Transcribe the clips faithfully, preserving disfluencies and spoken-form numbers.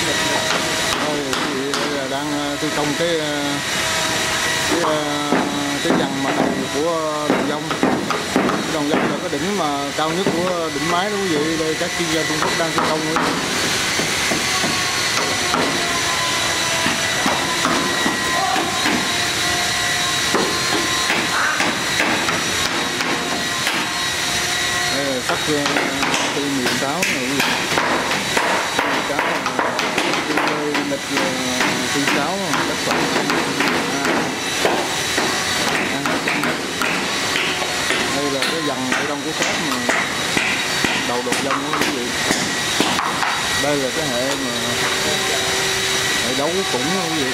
Rồi quý vị đây là đang thi công cái cái cái dàn mà đầu của đầu dông. Đầu dông là cái đỉnh mà cao nhất của đỉnh mái đó quý vị. Đây các chuyên gia Trung Quốc đang thi công nữa. Đây là sắt T mười sáu này quý vị. Cá lịch T sáu các loại đây là cái dàn ở trong của thép mà đầu đột dông đó quý vị. Đây là cái hệ mà hệ đấu của khủng đó quý vị.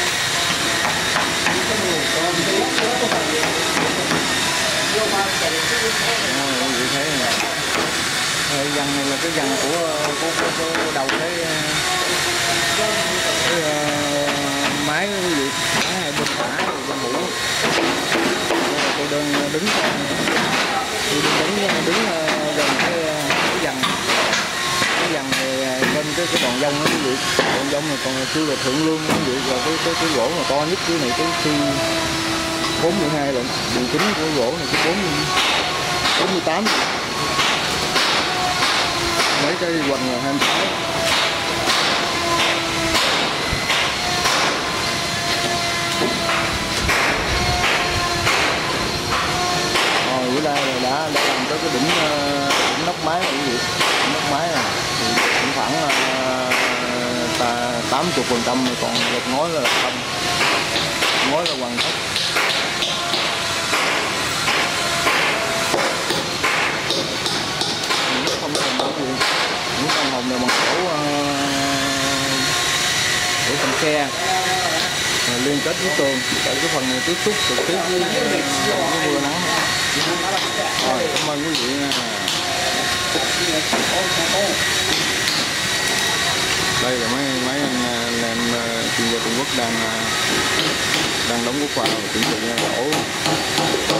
À, quý vị thấy này. Hệ dàn này là cái dàn của, của, của, của đầu cái, cái, cái uh, máy đó quý vị. Máy này bên phải bên mũ. Tôi đơn đứng tôi đứng đứng đứng gần cái cái dàn cái dàn này bên cái cái đòn dông đó quý vị. Đòn dông này còn chưa là thượng lương quý vị. Và cái cái cái gỗ mà to nhất cái này cái C bốn mươi hai lận. Đường kính của gỗ này cái bốn bốn mươi tám. Mấy cái hoành là hai mươi sáu. Rồi bữa nay là đã đã làm tới cái đỉnh, đỉnh nóc máy này quý vị. Đỉnh nóc máy này thì cũng khoảng tám mươi phần trăm, còn lợp ngói là không. Ngói là hoàn tất. Những không hồng đó gì, những con hồng này bằng gỗ gỗ cầm xe liên kết với tường, tại cái phần này tiếp xúc trực tiếp với cái mưa nắng. Rồi, cảm ơn quý vị nha. Đây là mấy mấy anh làm chuyên gia Trung Quốc đang đang đóng góp vào chuẩn bị gỗ.